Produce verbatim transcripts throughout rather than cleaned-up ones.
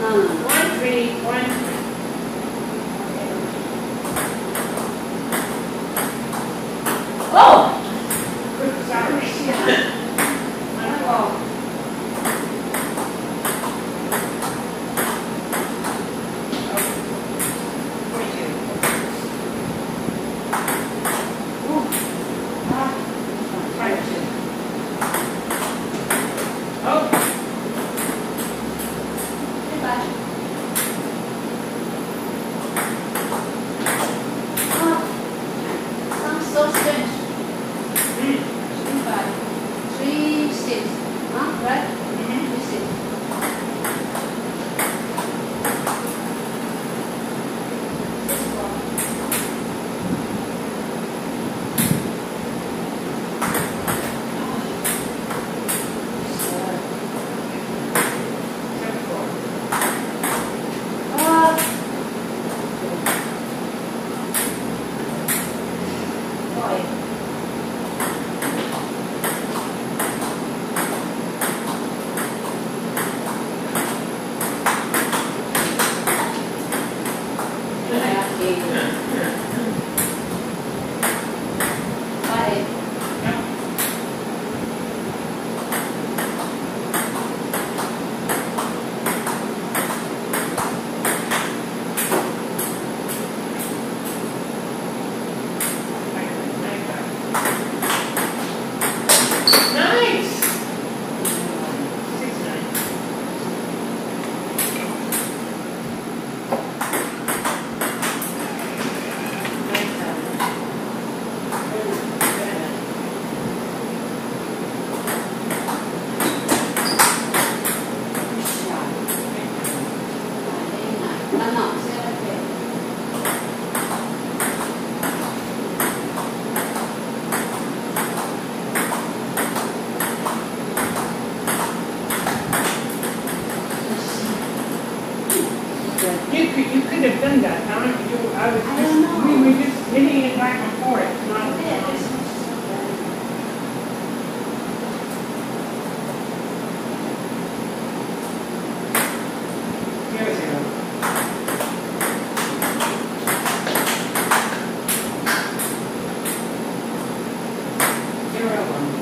One, three, one, three. Oh! Sorry. Oh. You could, you could have done that, huh? You, I was I just, don't know. we were just hitting it back and forth. Not, I did. It's Here we go. Zero one.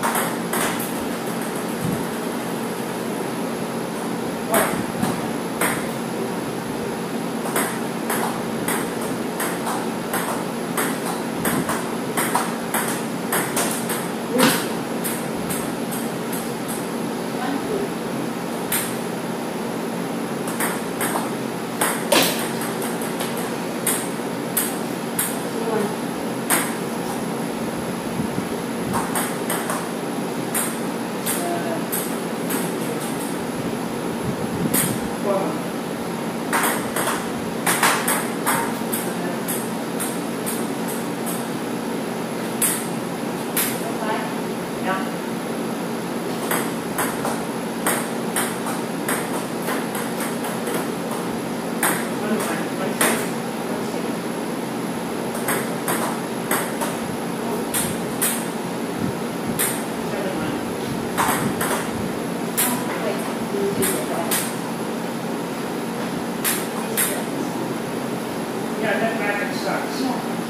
Yeah, that racket sucks.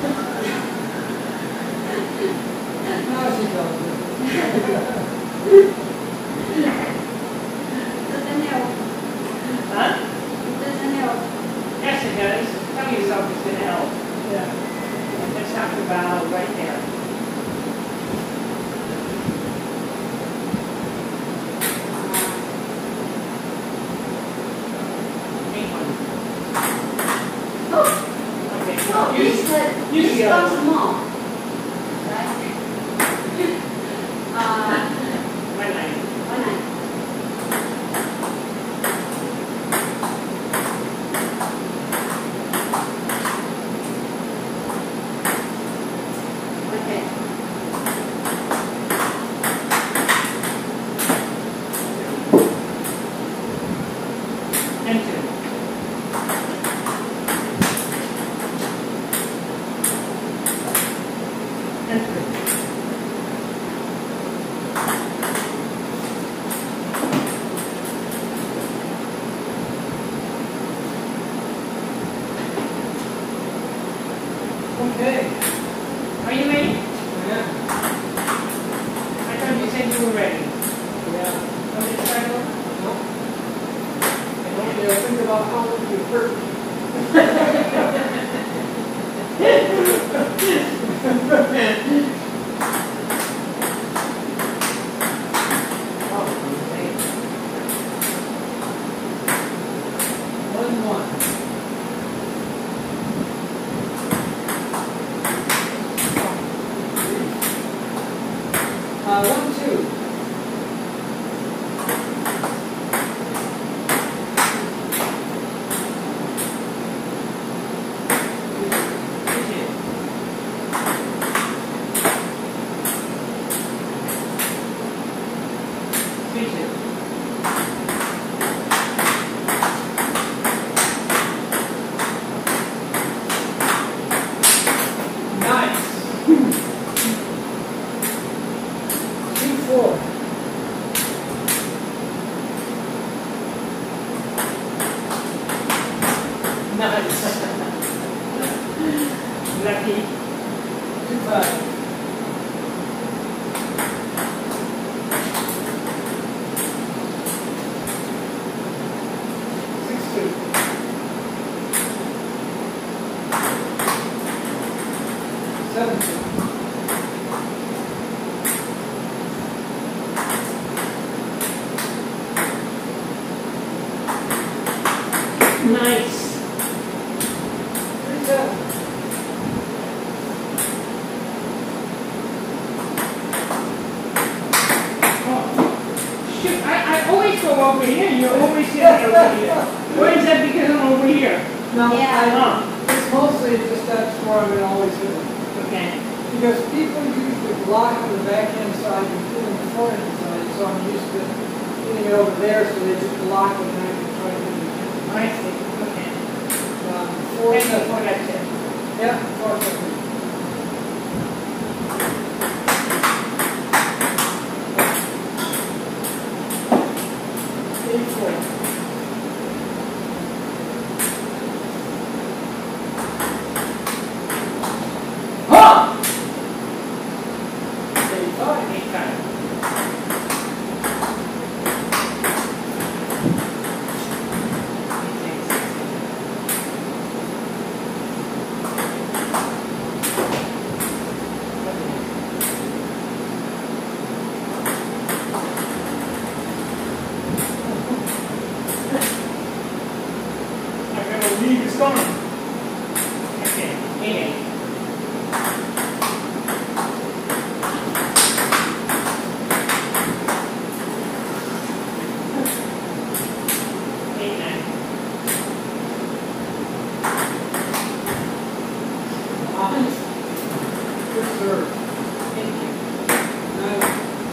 No, she doesn't. doesn't help. Huh? It doesn't help. Yes, it does. Tell yourself it's going to help. Yeah. Just have to bow right there. Oh, Use, this uh, use this the other comes one. more. Right? uh, One nine. one nine. Okay. And two. And three. Okay. Are you ready? Yeah. I thought you said you were ready. Yeah. Want me to start over? No. I don't you know, think about how much you hurt me. One, one. Uh, one, two. Nice. Two, four. Nice. Lucky. Two, five. Six, two. Seven, two. Nice. Three, seven. Oh. Shoot, I, I always go over here. You're always sitting over here. Or is that because I'm over here? No, Yeah. I, Oh, it's mostly just that's where I'm gonna always do it. okay. Because people use the block on the backhand side and put on the forehand side, so I'm used to getting it over there, so they just block it and I can try to get it. I see. Okay. Um, four, Thank you seven. for that tip. Yeah, four, seven. Eight, four. Huh! Eight, five. Eight times. I'm gonna leave this going. Okay, eight, eight. Eight, nine. Nice. Good serve. Thank you. Nice.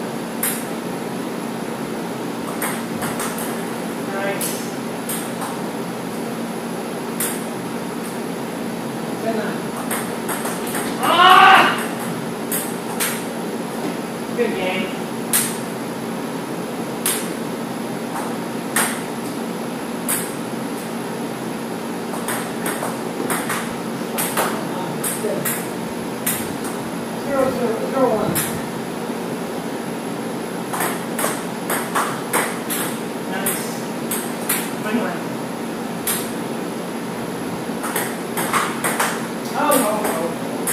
Nice. Ten, nine. Ah! Good game. Um, ten. Zero, zero, zero, one. Nice. One, one. Oh, oh, oh.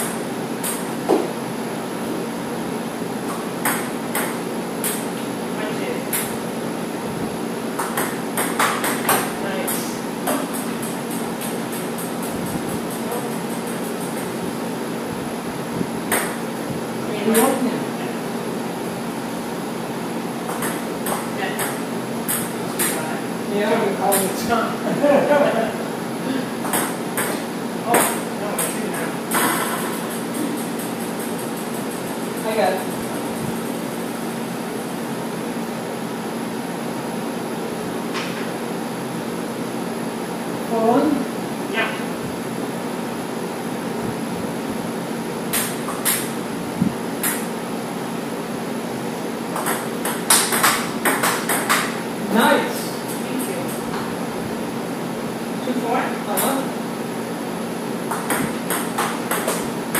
One, two. Nice. Three, We one. open it. Yeah, we call it time. Oh, no, I see now. I got it. Four, one. Yeah. Nice. Thank you. Two, four. Uh-huh.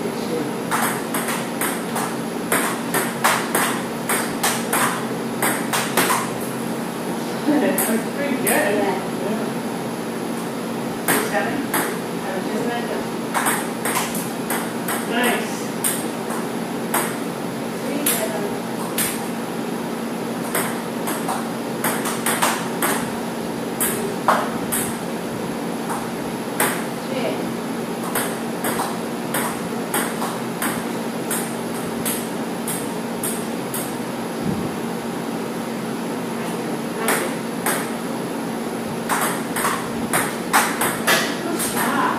That's pretty good. Yeah. Seven. Just like that. Nice. Three, seven. Three. Good job.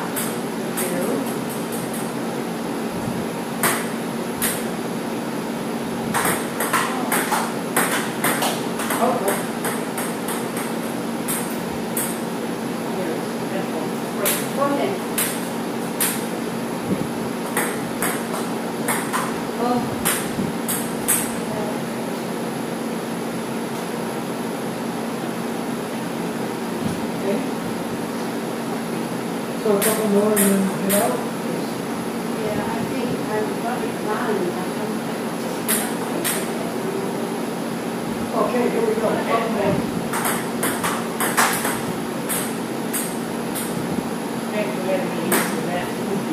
Fourteen. Okay. So a couple more and then get out? Yeah, I think I'm probably planning. I don't Okay, here we go. Couple more. Thank you, let me use for that.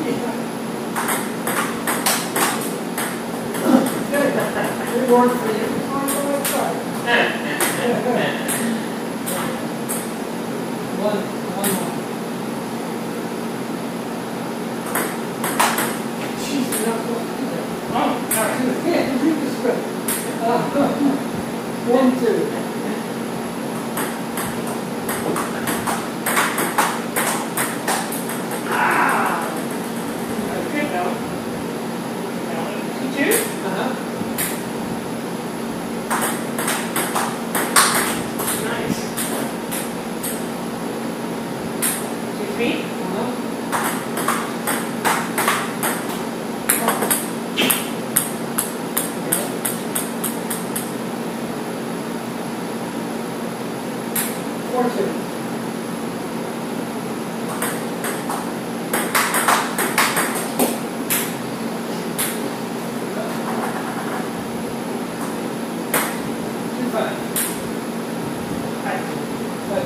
Okay, reward for you. On the website. One, one more. Jeez, you're not supposed to do that. Oh, all right. Yeah, read the script. Uh, One, two. Ah! Good though. Two, two? Uh-huh. Nice. Two, three? Uh-huh. Four, two. Two, five. Five. Five.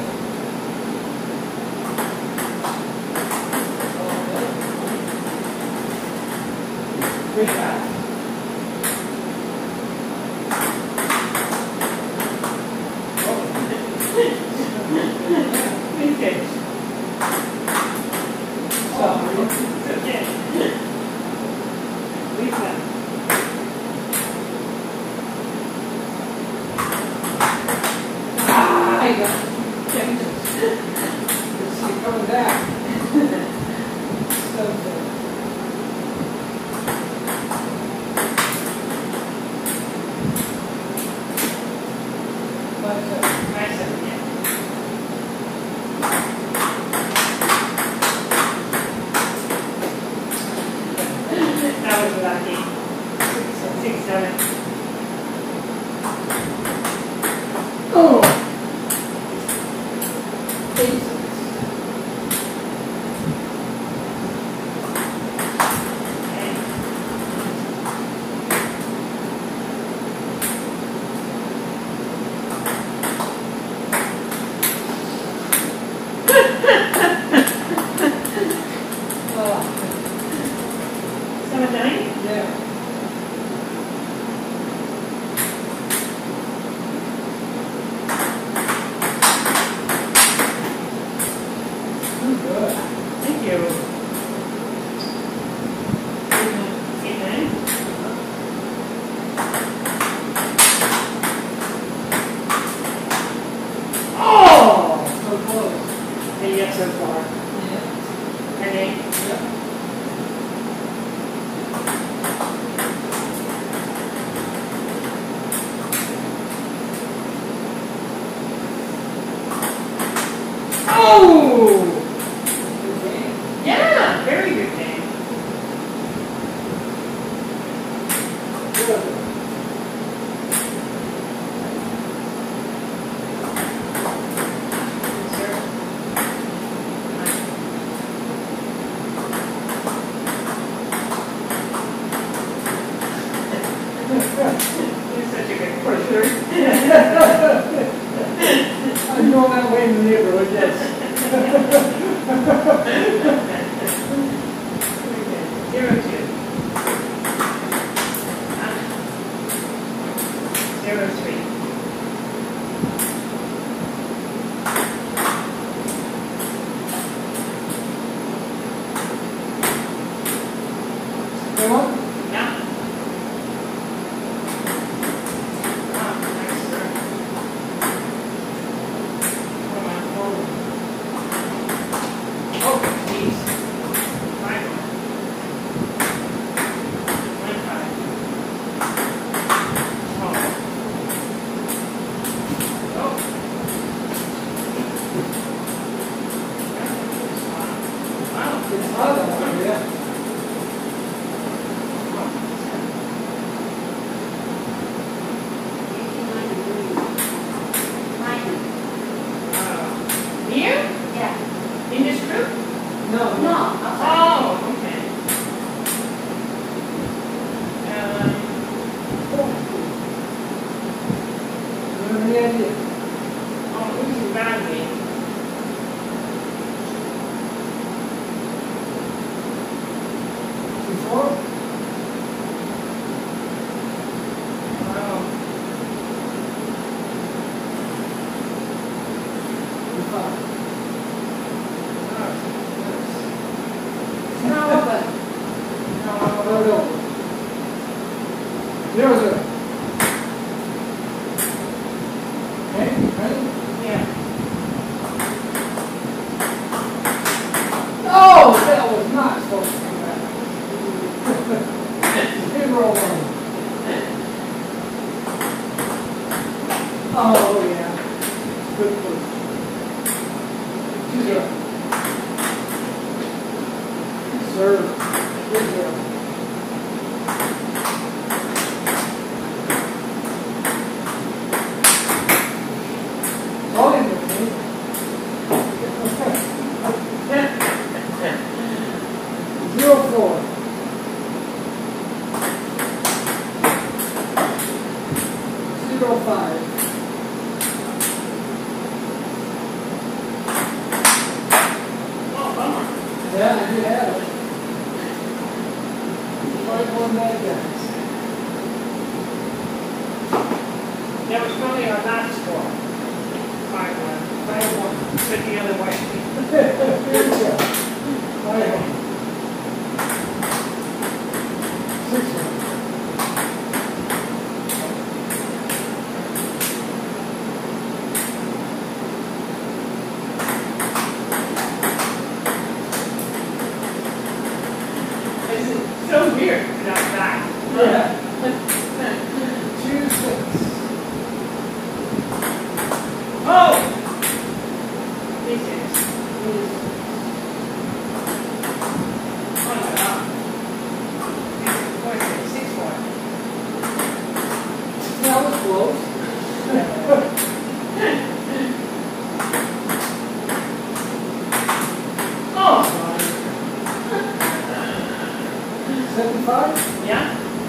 Three, five. Three, six. Oh, Okay. Three, seven. ah, I got it. Jesus. Let's see, coming back. Seven, seven. Five, seven. Five, seven, yeah. That was lucky. Six, six, seven. Oh! Eight, six. Okay. Oh, Seven, nine? yeah. Oh, good. Thank you. Eight, nine? Oh! So close. And yet so far. Yeah. And eight. Yep. You're such a good pusher. I'm going that way in the neighborhood, yes. Zero two. Zero three. Come on. Yeah. Ah, nice turn. Come on, forward. Oh, geez. Five one. One five. Oh. Oh. Wow. It's hot out there, yeah. eighty-nine degrees. Minus. Uh, Here? Yeah. In this group? No, No, no. outside. Oh, okay. Um, You have any idea? oh, who's around me? Before? Oh, Before. oh, It's not open. no. No, no. Zero, zero. Okay, ready? Yeah. Oh, that was not supposed to be that. Zero, one. Oh, yeah. Good push. Two, zero. Serve. Good zero. All in the thing. Zero, four. Zero, five. Oh, bummer. Yeah, I did have it. Five, one, bad guys. That was probably our last score. Five one. Five, one. Sit the other way. There you go. Five, one. Six, one. This is so weird without that. Yeah. Two, six. Oh! This is. Oh, no. What is it? Six one. That was close. Oh! Seven, five. Yeah?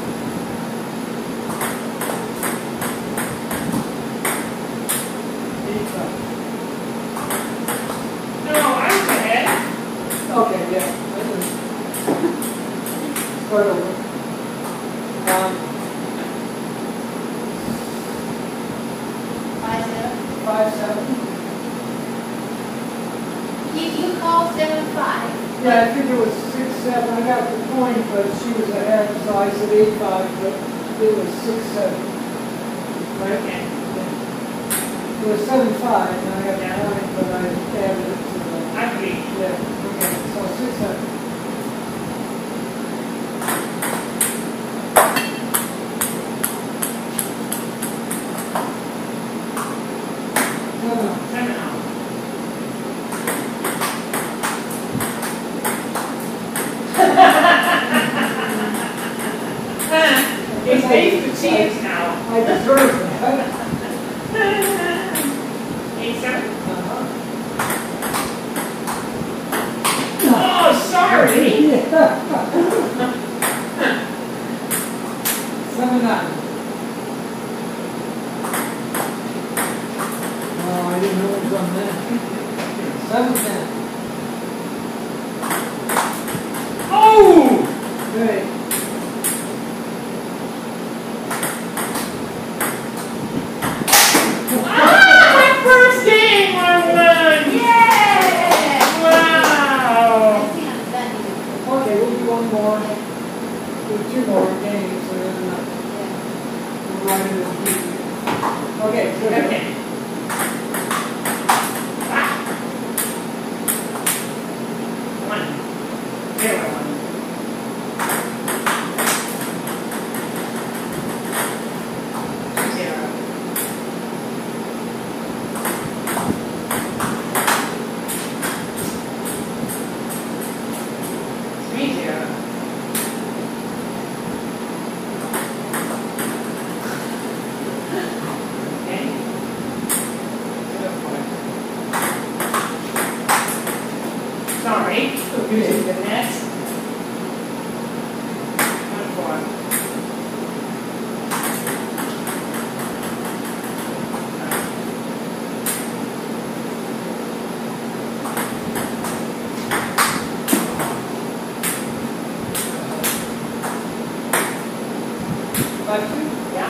Eight, five. No, I was ahead. Okay, yeah. Start over. Um, Five zero. five, seven. You, you called seven five. Yeah, I think it was six, seven. I got the point, but she was ahead, so I said eight, five, but it was six, seven. Right? Okay. It was seven, five, and I got Yeah. the point, but I added it to the, I agree. yeah, okay, so six, seven. Seven, Seven out. It's based to cheers now. I deserve that. Eight seven? Uh-huh. Oh, sorry. Seven, nine. more games, so then uh, Yeah. we're right in this week. Okay, good. Okay. Ah. One. Zero. One. Zero. Three zero. Okay. Zero four. Sorry. Using the net. One four. Five two? Yeah.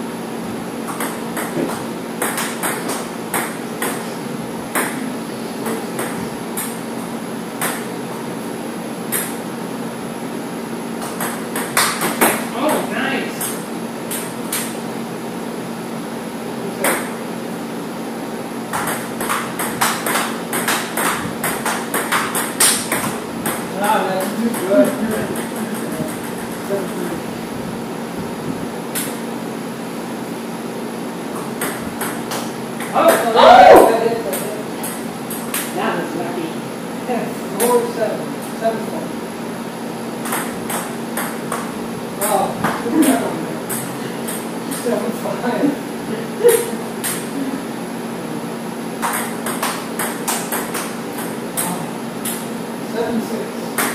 Oh, nice. Wow, that's too good. Seven three. Oh, Oh! That is, that is. that was lucky. Four, seven. Seven, four. Wow, look at that one there. Seven, five. Wow. Seven, six.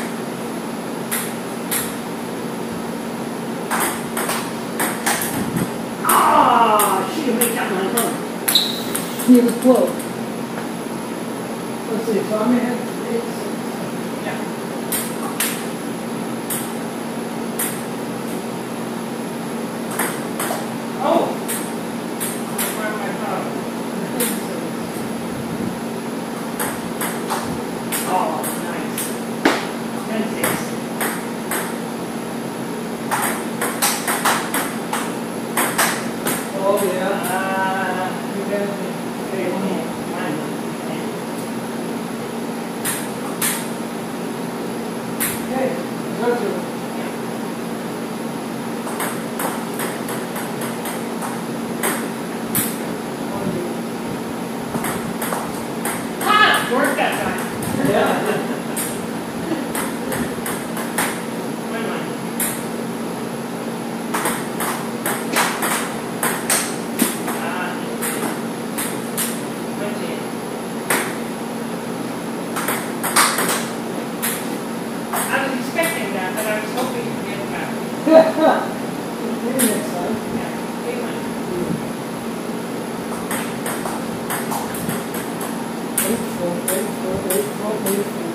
Ah, should have made that one home. He was close. Let's see, so I'm ahead eight, six. Yeah. Oh. Where am I from? Oh, nice. Ten six. Oh, yeah. Uh, You got me. okay, one more. One. Okay, go to it. Ah, worked that time. Yeah. One one. Ah. Twenty. I was expecting that, but I was hoping to get it back. Maybe next time. Yeah, big one. Eight, four, eight, four, eight, four, eight, four.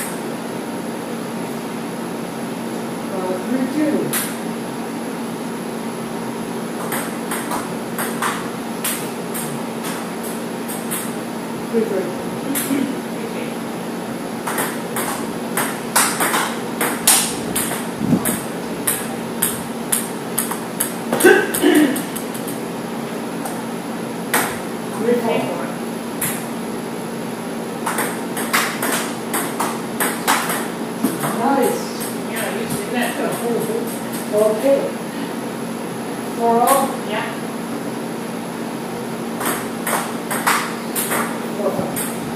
Uh, three, two. Three, three. Three, four. Nice. Yeah, you see that. Okay. Four all. Yeah. Four, five.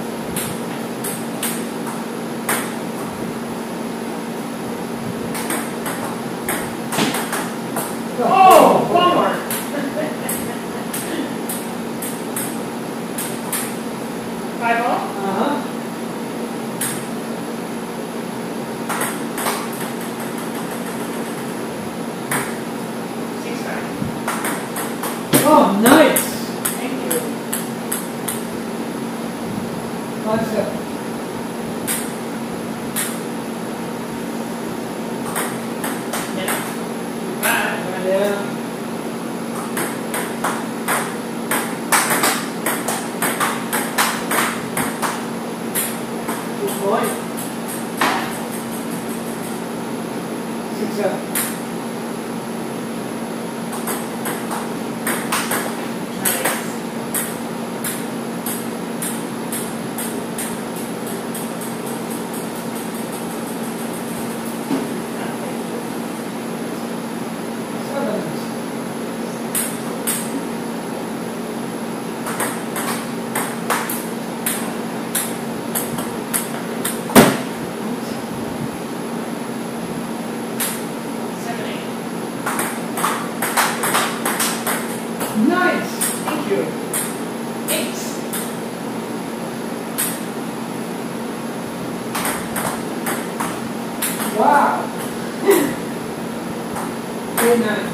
Oh, bummer. Five all? Uh-huh. Six five. Oh, nice. Thank you. Five, seven. Yeah. Five. Yeah. Good point. Six, seven. eight, nine.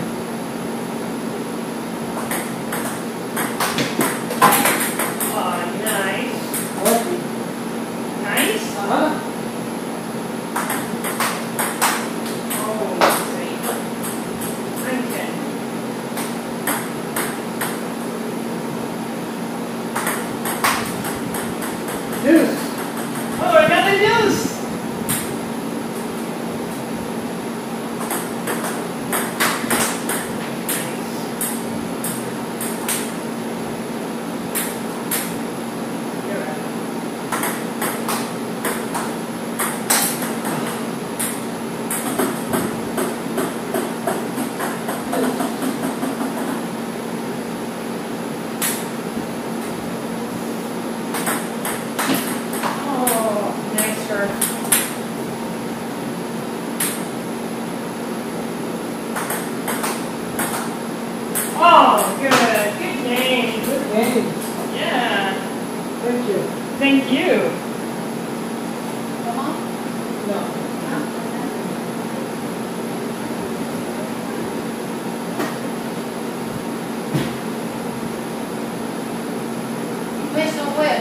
Oh, nice. Lucky. Nice? Uh-huh. Oh, let's see. I'm ten. Deuce. Oh, I got the deuce! You're right. Oh, nice turn. Oh, good. Good game. Good game. Yeah. Thank you. Thank you. Come on. No. You play so well.